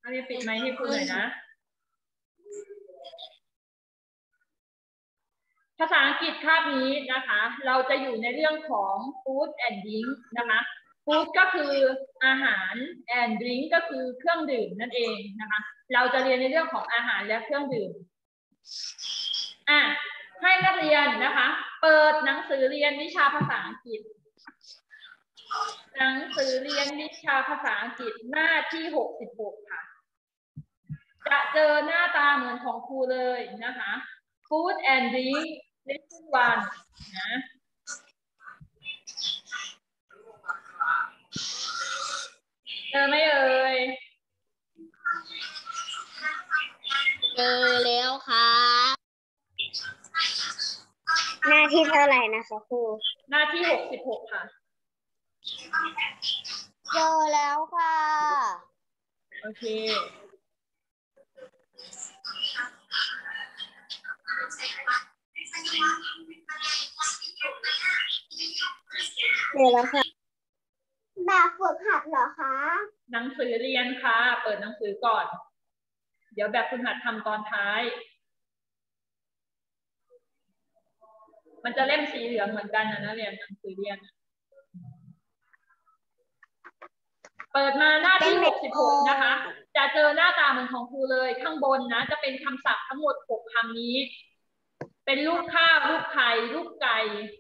นักเรียนปิดไมค์ให้ครูหน่อยนะภาษาอังกฤษคาบนี้นะคะเราจะอยู่ในเรื่องของ food and drink นะคะ food ก็คืออาหาร and drink ก็คือเครื่องดื่มนั่นเองนะคะเราจะเรียนในเรื่องของอาหารและเครื่องดื่มให้นักเรียนนะคะเปิดหนังสือเรียนวิชาภาษาอังกฤษหนังสือเรียนวิชาภาษาอังกฤษหน้าที่66ค่ะจะเจอหน้าตาเหมือนของครูเลยนะคะ food and drink lesson 1นะเจอไหมเอ่ยเจอแล้วครับหน้าที่เท่าไหร่นะคะครูหน้าที่66ค่ะเจอแล้วค่ะโอเคเดี๋ยวแล้วค่ะแบบฝึกหัดเหรอคะหนังสือเรียนค่ะเปิดหนังสือก่อนเดี๋ยวแบบฝึกหัดทำตอนท้ายมันจะเล่มสีเหลืองเหมือนกันนะเรียนหนังสือเรียนเปิดมาหน้าที่66นะคะจะเจอหน้าตาเหมือนของครูเลยข้างบนนะจะเป็นคำศัพท์ทั้งหมด6คำนี้เป็นรูปข้าวรูปไข่รูปไก่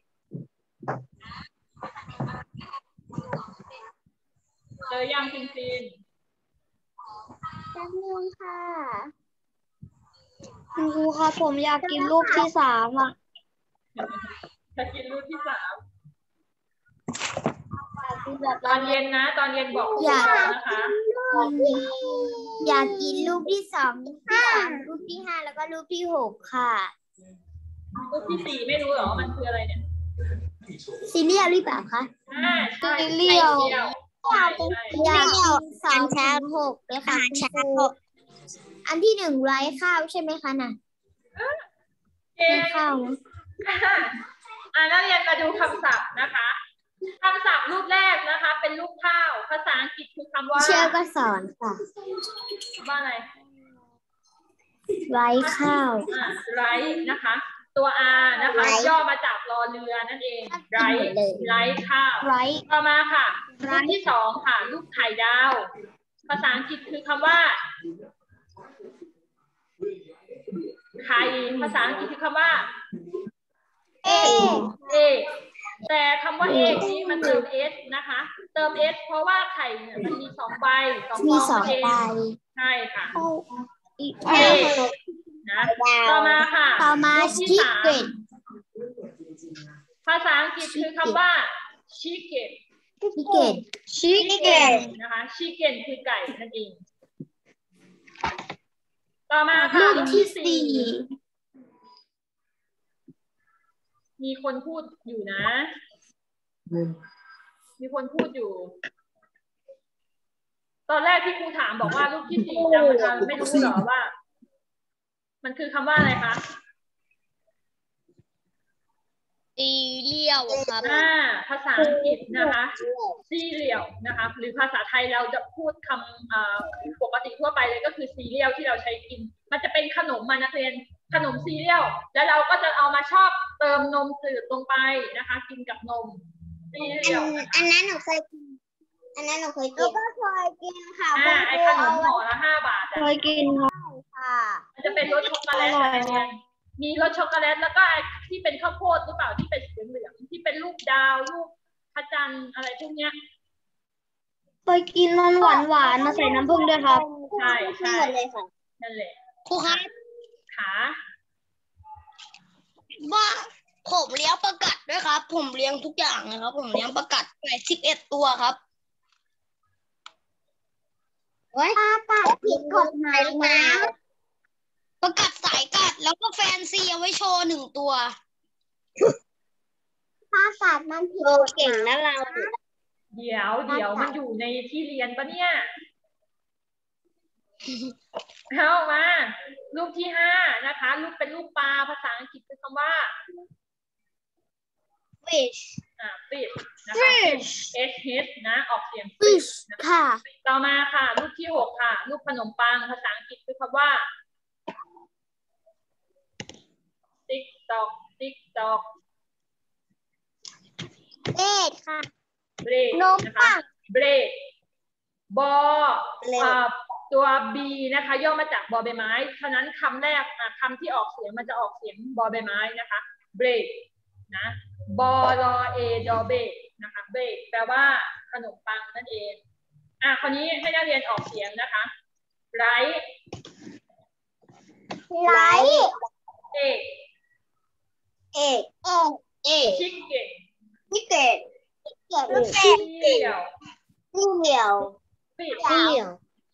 เจอยังจริงแป๊บนึงค่ะครูครับผมอยากกินรูปที่3อ่ะจะกินรูปที่3ตอนเย็นนะตอนเย็นบอกครูนะคะอยากกินรูปที่2รูปที่3รูปที่5แล้วก็รูปที่6ค่ะรูปที่4ไม่รู้หรอมันคืออะไรเนี่ยซีเรียลหรือเปล่าคะใช่ซีเรียลอยากกิน2 ชั้น 6เลยค่ะคุณครูอันที่1ไร้ข้าวใช่ไหมคะน่ะมีข้าวนักเรียนมาดูคำศัพท์นะคะคำศัพท์รูปแรกนะคะเป็นรูปข้าวภาษาอังกฤษคือคำว่าเชื่อก็สอนค่ะว่าอะไรไร้ข้าวไร้นะคะตัว R นะคะย่อมาจากรอเรือนั่นเองไร้ข้าวต่อมาค่ะรูปที่2ค่ะรูปไข่ดาวภาษาอังกฤษคือคำว่าไข่ภาษาอังกฤษคือคำว่าเอแต่คำว่าเอนี้มันเติม s นะคะเติม s เพราะว่าไข่เนี่ยมันมี2ใบมี2ใบใช่ค่ะเอนะต่อมาค่ะชิคเก้นภาษาอังกฤษคือคำว่า chicken นะคะ chicken คือไก่นั่นเองต่อมาค่ะรูปที่4มีคนพูดอยู่นะมีคนพูดอยู่ตอนแรกที่ครูถามบอกว่ารูปที่4จำไม่รู้หรอว่ามันคือคำว่าอะไรคะซีเรียลครับภาษาอังกฤษนะคะซีเรียลนะคะหรือภาษาไทยเราจะพูดคำปกติทั่วไปเลยก็คือซีเรียลที่เราใช้กินมันจะเป็นขนมมานักเรียนขนมซีเรียลแล้วเราก็จะเอามาชอบเติมนมจืดลงไปนะคะกินกับนมซีเรียลอันนั้นหนูเคยกินแล้วก็เคยกินค่ะไอขนมห่อละ5 บาทเคยกินค่ะมันจะเป็นรสช็อกโกแลตเนี่ยมีรสช็อกโกแลตแล้วก็ที่เป็นข้าวโพดหรือเปล่าที่เป็นเหลืองๆที่เป็นรูปดาวรูปพระจันทร์อะไรพวกเนี้ยเคยกินนมหวานมาใส่น้ำผึ้งด้วยครับใช่เลยค่ะนั่นแหละครูครับขาบ้าผมเลี้ยงประกัดด้วยครับผมเลี้ยงทุกอย่างเลยครับผมเลี้ยงประกัดไป11 ตัวครับประกัดผิดกฎหมายนะประกัดสายกัดแล้วก็แฟนซีเอาไว้โชว์1 ตัวประกัดมันผิดกฎหมายนะเราเดี๋ยวมันอยู่ในที่เรียนปะเนี่ยเอามารูปที่5นะคะรูปเป็นรูปปลาภาษาอังกฤษคือคำว่า fish fish นะคะ fish นะออกเสียง fish ค่ะต่อมาค่ะรูปที่6ค่ะรูปขนมปังภาษาอังกฤษคือคำว่า ติ๊กตอกติ๊กตอกเอ็ดค่ะเบรกนมนะคะปังเบรกบอตัว B นะคะย่อมาจากบอใบไม้ฉะนั้นคำแรกคำที่ออกเสียงมันจะออกเสียงบอใบไม้นะคะเบรกนะบอรอเอดอเบรกนะคะเบรกแปลว่าขนมปังนั่นเองคราวนี้ให้นักเรียนออกเสียงนะคะไรท์ไลท์เอกเอกชิคเก้นพิเกตซีเรียลที่เหนียวฟิชที่เหนียว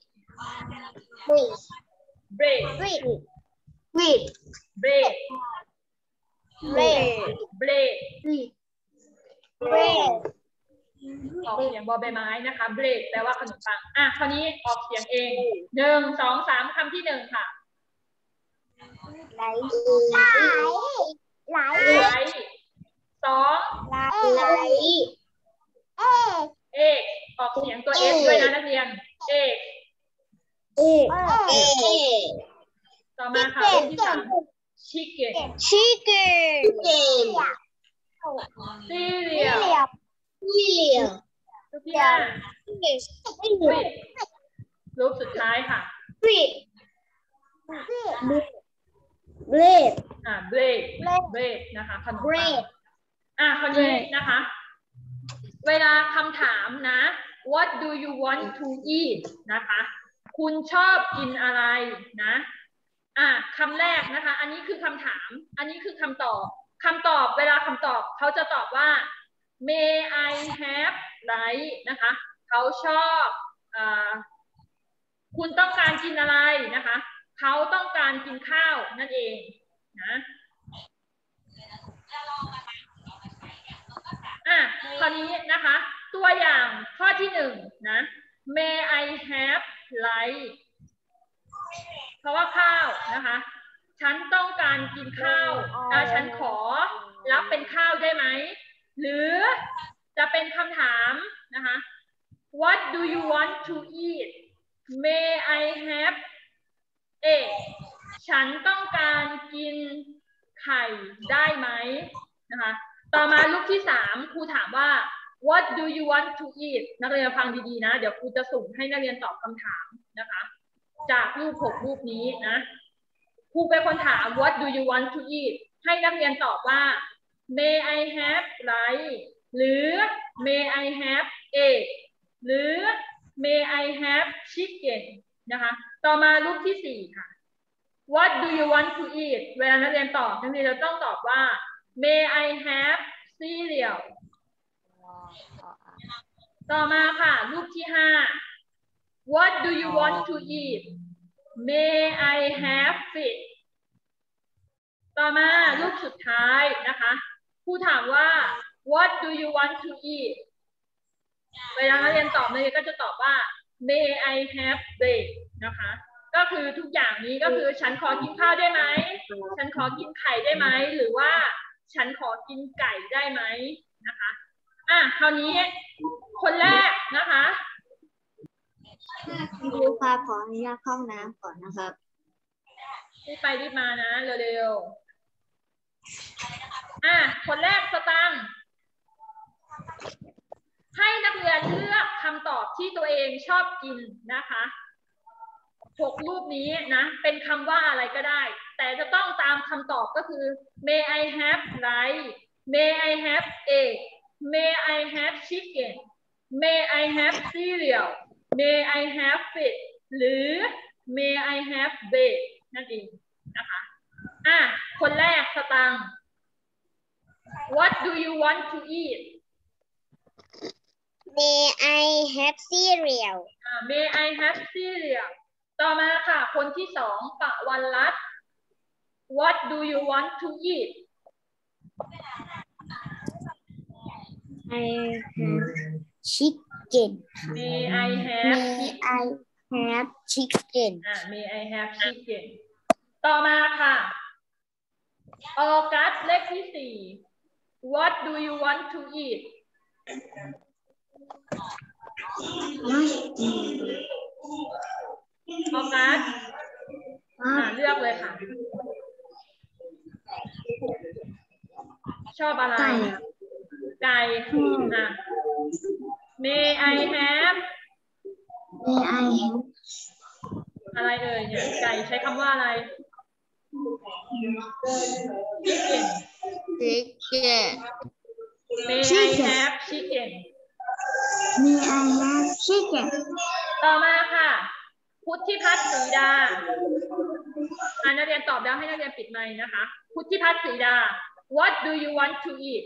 เบรกวิดเบรกเรดเบรกเรดออกเสียงบอใบไม้นะคะเบรกแปลว่าขนมปังคราวนี้ออกเสียงเอง1 2 3คำที่1ค่ะไลท์ไลไลท์ท์2 ไลท์เอกออกเสียงตัว S ด้วยนะนักเรียนเอกเอกต่อมาค่ะรูปที่3ชิคเก้นชิคเก้นซีเรียลที่เหนียวรูปที่5ฟิชรูปสุดท้ายค่ะวิดเบรดเบรกนะคะขนมปังคราวนี้นะคะ เวลาคำถามนะ what do you want to eat นะคะคุณชอบกินอะไรนะคำแรกนะคะอันนี้คือคำถามอันนี้คือคำตอบเวลาคำตอบเขาจะตอบว่า may I have ไรนะคะเขาชอบคุณต้องการกินอะไรนะคะเขาต้องการกินข้าวนั่นเองนะคราวนี้นะคะตัวอย่างข้อที่1นะ may I have ไรเพราะว่าข้าวนะคะฉันต้องการกินข้าวฉันขอรับเป็นข้าวได้ไหมหรือจะเป็นคำถามนะคะ what do you want to eat may I have egg ฉันต้องการกินไข่ได้ไหมนะคะต่อมารูปที่3ครูถามว่า what do you want to eat นักเรียนฟังดีๆนะเดี๋ยวครูจะสุ่มให้นักเรียนตอบคำถามนะคะจากรูป6รูปนี้นะครูเป็นคนถาม what do you want to eat ให้นักเรียนตอบว่า may I have rice หรือ may I have egg หรือ may I have chicken นะคะต่อมารูปที่4ค่ะ what do you want to eat เวลานักเรียนตอบนักเรียนจะต้องตอบว่า may I have cereal ต่อมาค่ะรูปที่5 what do you want to eat may I have fish ต่อมารูปสุดท้ายนะคะครูถามว่า what do you want to eat เวลานักเรียนตอบนักเรียนก็จะตอบว่า may I have bread นะคะก็คือทุกอย่างนี้ก็คือฉันขอกินข้าวได้ไหมฉันขอกินไข่ได้ไหมหรือว่าฉันขอกินไก่ได้ไหมนะคะคราวนี้คนแรกนะคะครูครับขออนุญาตเข้าห้องน้ำก่อนนะครับรีบไปรีบมานะเร็วๆคนแรกสตังค์ให้นักเรียนเลือกคำตอบที่ตัวเองชอบกินนะคะ6รูปนี้นะเป็นคำว่าอะไรก็ได้แต่จะต้องตามคำตอบก็คือ may I have rice may I have egg may I have chicken may I have cereal may I have fish หรือ may I have bread นั่นเองนะคะคนแรกสตังค์ what do you want to eat May I have cereal may I have cereal ต่อมาค่ะคนที่2ปะวันรัตน์ what do you want to eat I have chicken may I have chicken may I have chicken ต่อมาค่ะออกัสเลขที่4 what do you want to eat พัฒน์เลือกเลยค่ะ ชอบอะไร ไก่May I have อะไรเอ่ยเนี่ยไก่ใช้คำว่าอะไร chicken May I have chicken ต่อมาค่ะพุทธิพัฒน์ศรีดานักเรียนตอบแล้วให้นักเรียนปิดไมค์นะคะพุทธิพัฒน์ศรีดา What do you want to eat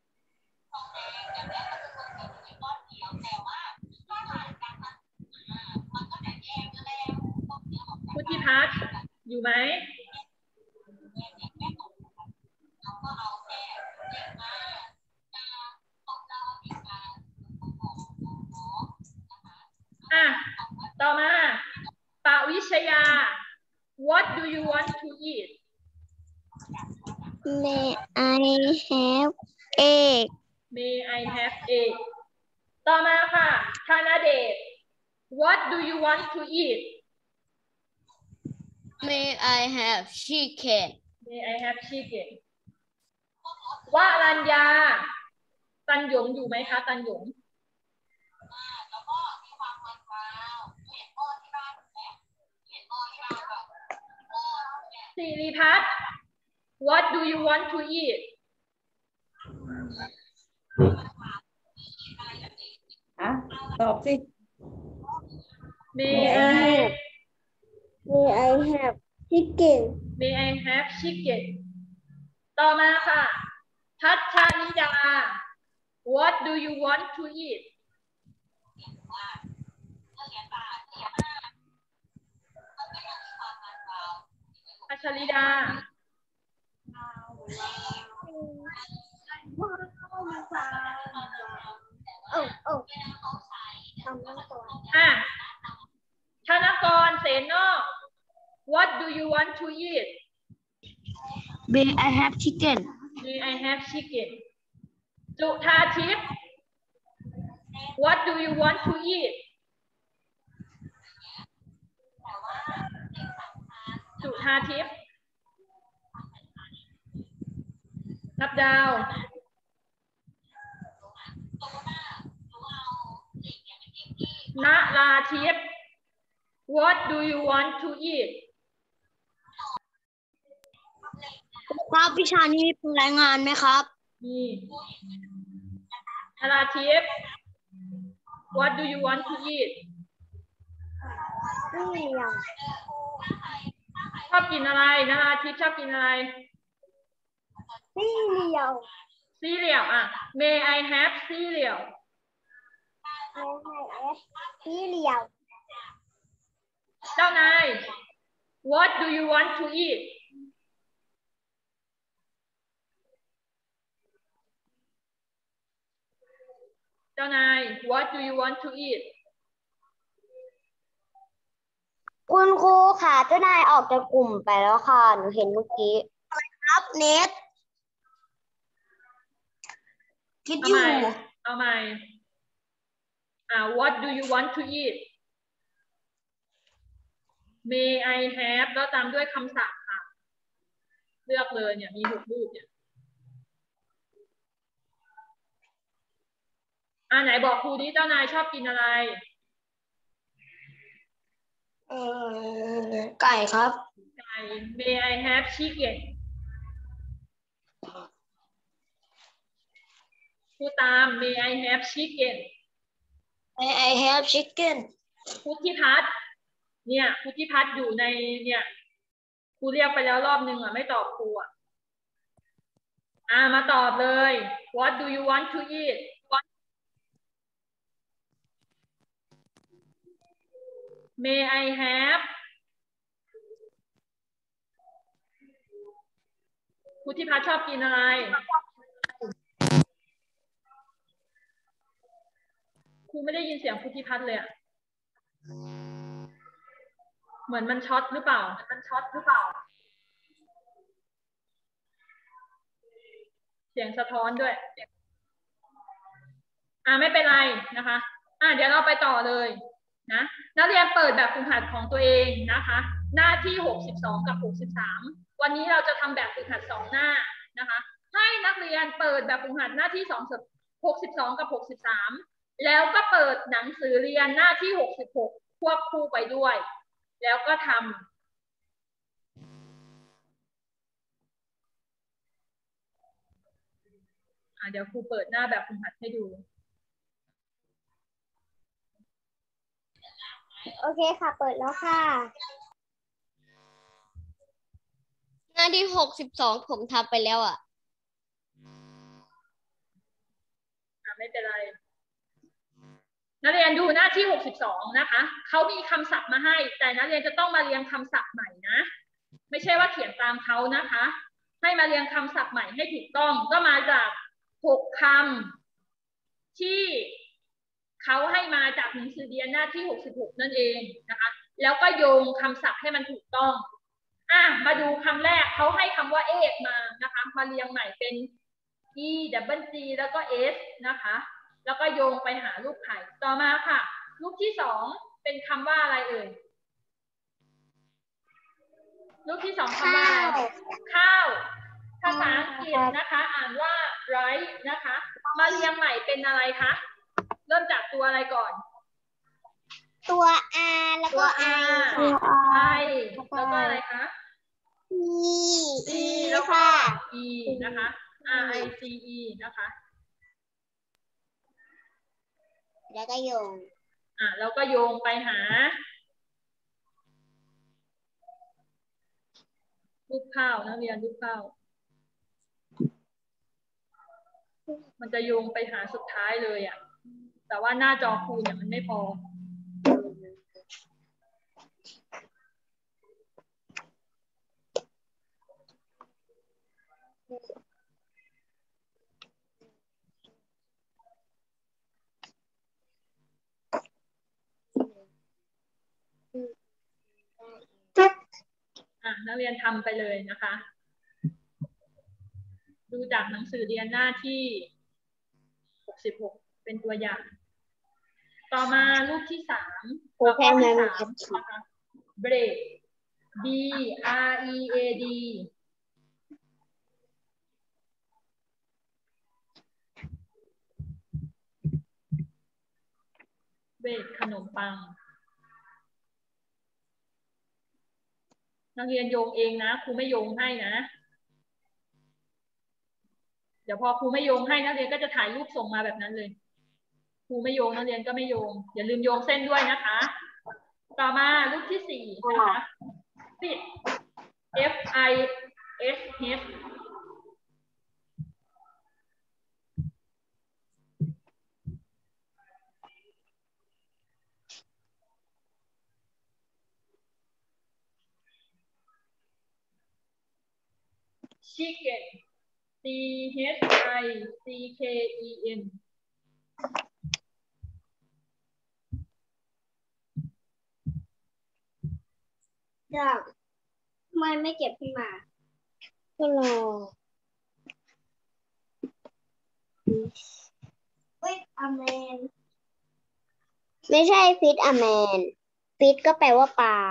พุทธิพัฒน์อยู่ไหมต่อมาปวิชยา What do you want to eat May I have egg May I have egg ต่อมาค่ะธนเดช What do you want to eat May I have chicken May I have chicken วรัญญาตันหยงอยู่ไหมคะตันหยงสิริพัฒน์ What do you want to eat ตอบสิ May I have chicken May I have chicken ต่อมาค่ะพัชชาลิดา What do you want to eat พัชชาลิดาธนกรเสนนอก What do you want to eat May I have chicken May I have chicken จุธาทิพย์ What do you want to eat จุธาทิพย์นับดาวณราทิพย์ What do you want to eat ครับวิชานี้มีรายงานไหมครับมีณราทิพย์ What do you want to eat ชอบกินอะไรณราทิพย์ชอบกินอะไรซีเรียลMay I have cereal เจ้านาย What do you want to eat เจ้านาย What do you want to eat คุณครูค่ะเจ้านายออกจากกลุ่มไปแล้วค่ะหนูเห็นเมื่อกี้ครับเน็ตคิดอยู่เอาใหม่What do you want to eat May I have แล้วตามด้วยคำศัพท์ค่ะเลือกเลยเนี่ยมี6รูปเนี่ยไหนบอกครูดิเจ้านายชอบกินอะไรไก่ครับไก่ May I have chicken ครูตาม May I have chicken May I have chicken พุทธิพัฒน์เนี่ยพุทธิพัฒน์อยู่ในเนี่ยครูเรียกไปแล้วรอบนึงไม่ตอบครูมาตอบเลย What do you want to eat May I have พุทธิพัฒน์ชอบกินอะไรครูไม่ได้ยินเสียงพุทธิพัฒน์เลยเหมือนมันช็อตหรือเปล่าเสียงสะท้อนด้วยไม่เป็นไรนะคะเดี๋ยวเราไปต่อเลยนะนักเรียนเปิดแบบฝึกหัดของตัวเองนะคะ หน้าที่62กับ63วันนี้เราจะทำแบบฝึกหัด2หน้านะคะให้นักเรียนเปิดแบบฝึกหัดหน้าที่62กับ63แล้วก็เปิดหนังสือเรียนหน้าที่66ควบคู่ไปด้วยแล้วก็ทำเดี๋ยวครูเปิดหน้าแบบฝึกหัดให้ดูโอเคค่ะ เปิดแล้วค่ะหน้าที่62ผมทำไปแล้วอ่ะไม่เป็นไรนักเรียนดูหน้าที่62นะคะเขามีคำศัพท์มาให้แต่นักเรียนจะต้องมาเรียงคำศัพท์ใหม่นะไม่ใช่ว่าเขียนตามเขานะคะให้มาเรียงคำศัพท์ใหม่ให้ถูกต้องก็มาจาก6คำที่เขาให้มาจากหนังสือเรียนหน้าที่66นั่นเองนะคะแล้วก็โยงคำศัพท์ให้มันถูกต้องมาดูคำแรกเขาให้คำว่าเอกมานะคะมาเรียงใหม่เป็น e double g แล้วก็ s นะคะแล้วก็โยงไปหารูปไข่ต่อมาค่ะรูปที่2เป็นคำว่าอะไรเอ่ยรูปที่2คำว่าอะไรข้าวภาษาอังกฤษนะคะอ่านว่า rice นะคะมาเรียงใหม่เป็นอะไรคะเริ่มจากตัวอะไรก่อนตัว R แล้วก็ I แล้วก็อะไรคะ E แล้วก็ E นะคะ RICE นะคะแล้วก็โยงแล้วก็โยงไปหารูปข้าวนักเรียนรูปข้าวมันจะโยงไปหาสุดท้ายเลยแต่ว่าหน้าจอครูเนี่ยมันไม่พอนักเรียนทำไปเลยนะคะดูจากหนังสือเรียนหน้าที่66เป็นตัวอย่างต่อมารูปที่3ข้อที่3นะคะ bread B R E A D เบรดขนมปังนักเรียนโยงเองนะครูไม่โยงให้นะเดี๋ยวพอครูไม่โยงให้นักเรียนก็จะถ่ายรูปส่งมาแบบนั้นเลยครูไม่โยงนักเรียนก็ไม่โยงอย่าลืมโยงเส้นด้วยนะคะต่อมารูปที่4นะคะ fit F I S H chicken C H I C K E N ทำไมไม่เก็บขึ้นมาก็รอฟิตอแมนไม่ใช่ฟิตอแมนฟิตก็แปลว่าปลา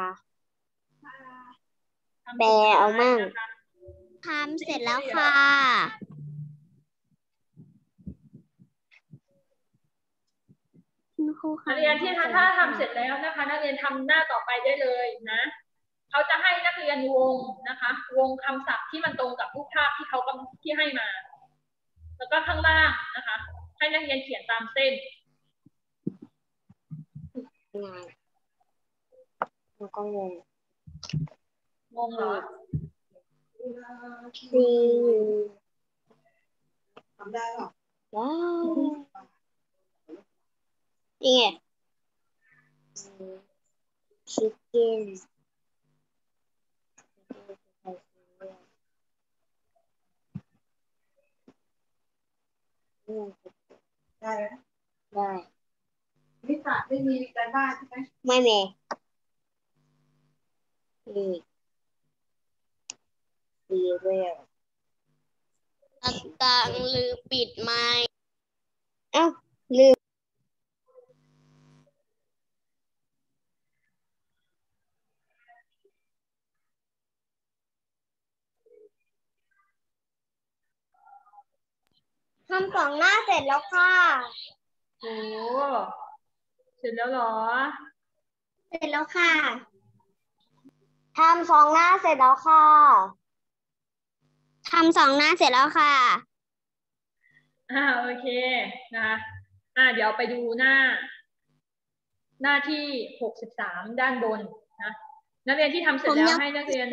แปลเอามั่งทำเสร็จแล้วค่ะนักเรียนที่ถ้าทำเสร็จแล้วนะคะนักเรียนทำหน้าต่อไปได้เลยนะเขาจะให้นักเรียนวงนะคะวงคำศัพท์ที่มันตรงกับรูปภาพที่เขาที่ให้มาแล้วก็ข้างล่างนะคะให้นักเรียนเขียนตามเส้นแล้วก็วงเหรอทำได้หรอว้าวนี่ไงชิคเก้นได้ไหมได้ไม่มีการบ้านใช่ไหมไม่มีนี่ดีเลยต่างลืมปิดไมค์ลืมทำ2 หน้าเสร็จแล้วค่ะโอ้เสร็จแล้วเหรอเสร็จแล้วค่ะทำ2 หน้าเสร็จแล้วค่ะทำ2 หน้าเสร็จแล้วค่ะโอเคนะคะเดี๋ยวไปดูหน้าที่63ด้านบนนะนักเรียนที่ทำเสร็จแล้วให้นักเรียน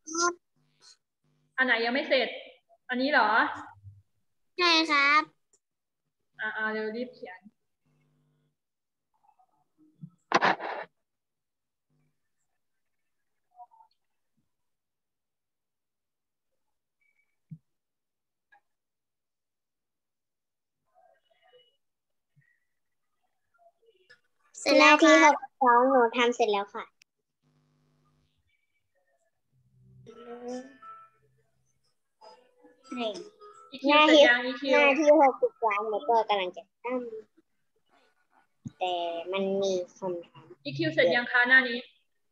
อันไหนยังไม่เสร็จ อันนี้เหรอใช่ครับเร็วรีบเขียนเสร็จแล้วที่62หนูทำเสร็จแล้วค่ะอีคิวเสร็จยังอีคิหวน้าที่63หนูก็กำลังจะทำแต่มันมีคำถามอีคิวเสร็จยังคะหน้านี้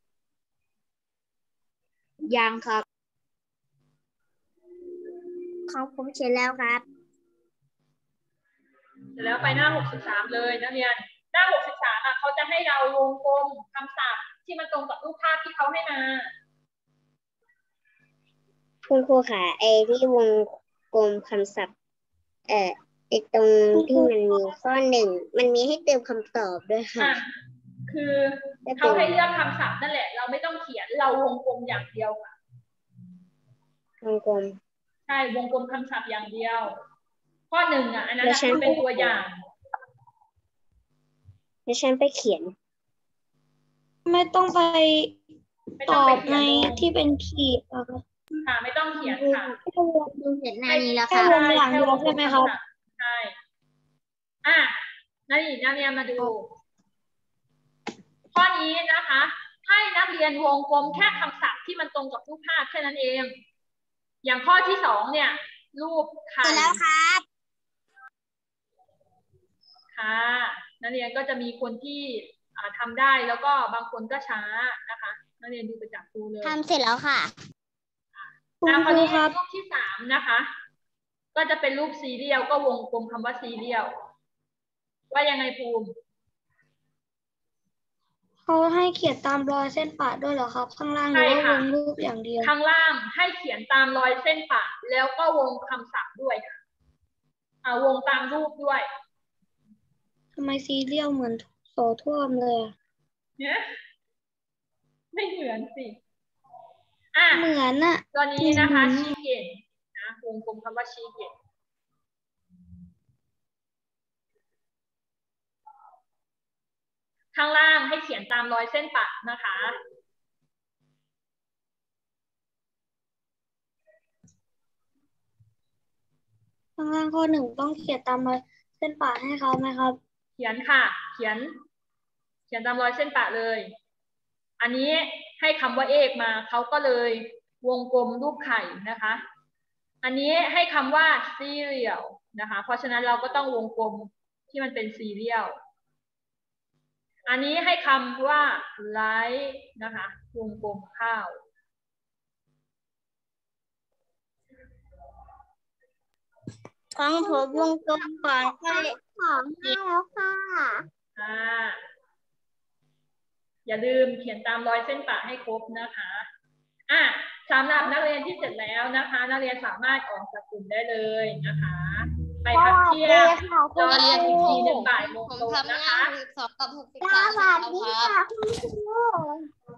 ยังครับของผมเสร็จแล้วครับเสร็จแล้วไปหน้า63เลยนักเรียนหน้า63เขาจะให้เราวงกลมคำศัพท์ที่มันตรงกับรูปภาพที่เขาให้มาคุณครูค่ะไอ้ที่วงกลมคำศัพท์ไอ้ตรงที่มันมีข้อ 1มันมีให้เติมคำตอบด้วยค่ะคือเขาให้เลือกคำศัพท์นั่นแหละเราไม่ต้องเขียนเราวงกลมอย่างเดียวค่ะวงกลมใช่วงกลมคำศัพท์อย่างเดียว ข้อ 1อันนั้นคือเป็นตัวอย่างแล้วฉันไปเขียนไม่ต้องไปไม่ตต้องอไปบเขีในยนลงที่เป็นขีดอะค่ะค่ะไม่ต้องเขียนค่ะดูเห็นหน้านี้แล้วแค่ค่ะวงอย่างเดียวใช่ไหมครับใช่นักเรียนมาดู ข้อนี้นะคะ ให้นักเรียนวงกลมแค่คำศัพท์ที่มันตรงกับรูปภาพแค่นั้นเอง อย่างข้อที่ 2เนี่ย รูปไข่เสร็จแล้วครับค่ะนักเรียนก็จะมีคนที่ทำได้แล้วก็บางคนก็ช้านะคะนักเรียนดูไปจากครูเลยทำเสร็จแล้วค่ะคุณข้คอรูนี้ครับรูปที่ 3นะคะ ก็จะเป็นรูปซีเรียลก็วงกลมคำว่าซีเรียลว่ายังไงภูมิเขาให้เขียนตามรอยเส้นปะด้วยเหรอครับ ข้างล่างหรือว่าวงรูปอย่างเดียวข้างล่างให้เขียนตามรอยเส้นปะแล้วก็วงคำศัพท์ด้วยค่ะวงตามรูปด้วยทำไมซีเรียลเหมือนโสท่วมเลยอะเนี่ยไม่เหมือนสิเหมือนอะตัวนี้นะคะชีเก่งนะวงกลมคำว่าชีเก่งข้างล่างให้เขียนตามรอยเส้นปะนะคะข้างล่างข้อ 1ต้องเขียนตามรอยเส้นปะให้เขาไหมครับเขียนค่ะ เขียนตามรอยเส้นปะเลย อันนี้ให้คำว่าเอกมาเขาก็เลยวงกลมรูปไข่นะคะ อันนี้ให้คำว่า cereal นะคะ เพราะฉะนั้นเราก็ต้องวงกลมที่มันเป็น cereal อันนี้ให้คำว่า rice นะคะวงกลมข้าวของผมวงกลมก่อนค่อยของให้แล้วค่ะอย่าลืมเขียนตามรอยเส้นปะให้ครบนะคะสำหรับนักเรียนที่เสร็จแล้วนะคะ นักเรียนสามารถออกจากกลุ่มได้เลยนะคะ ไปพักเที่ยงรอเรียนอีกทีหนึ่งบ่ายโมงตรงนะคะสวัสดีค่ะคุณครู